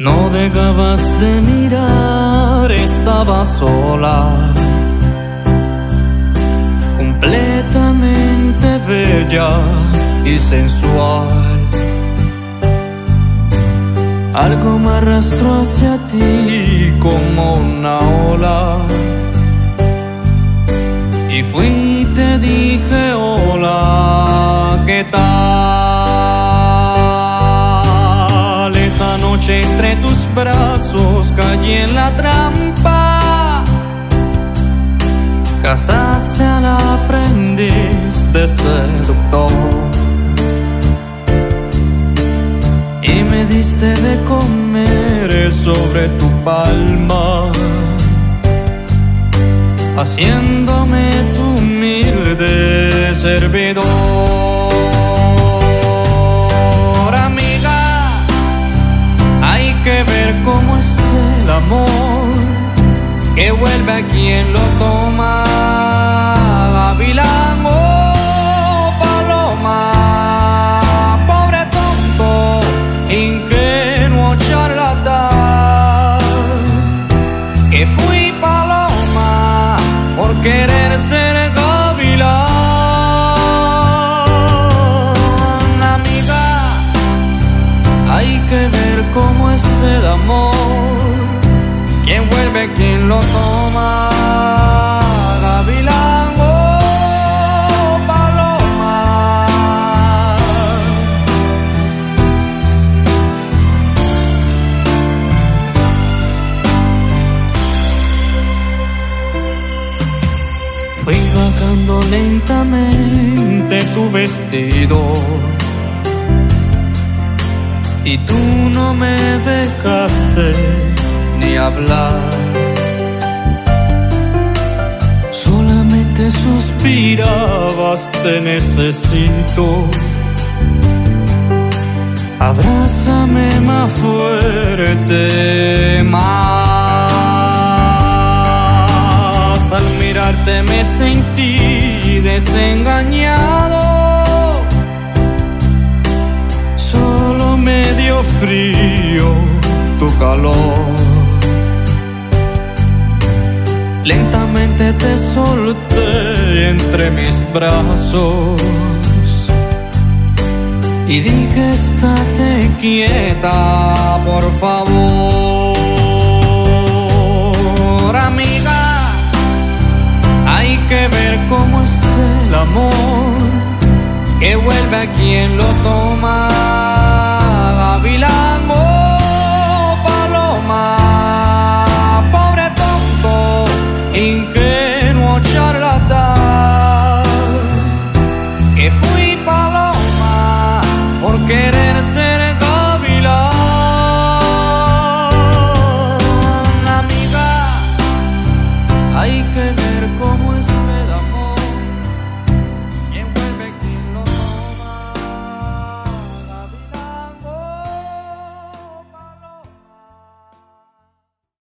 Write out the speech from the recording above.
No dejabas de mirar, estaba sola, completamente bella y sensual. Algo me arrastró hacia ti como una ola, y fui y te dije hola, ¿qué tal? Esa noche entre tus brazos caí en la trampa. Casaste al aprendiz de seductor y me diste de comer sobre tu palma, haciéndome tu humilde servidor. Amiga, hay que ver cómo es el amor, que vuelve a quien lo toma. Gavilán o paloma, pobre tonto, ingenuo charlatán, que fui paloma por querer ser gavilán. Amiga, hay que ver cómo es el amor, quien vuelve, quien lo toma. Gavilán o paloma. Fui bajando lentamente tu vestido y tú no me dejaste ni hablar, solamente suspirabas, te necesito, abrázame más fuerte, más. Al mirarte me sentí desengañado, solo me dio frío tu calor. Lentamente te solté entre mis brazos y dije, estate quieta, por favor. Amiga, hay que ver cómo es el amor, que vuelve a quien lo toma. Gavilán o paloma, ingenuo charlatán, que fui paloma por querer ser